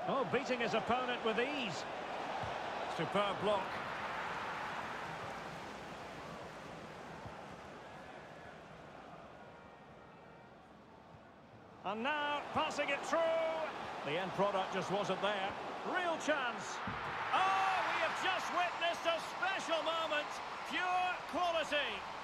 Oh, beating his opponent with ease. Superb block. And now, passing it through. The end product just wasn't there. Real chance. Oh, we have just witnessed a special moment. Pure quality.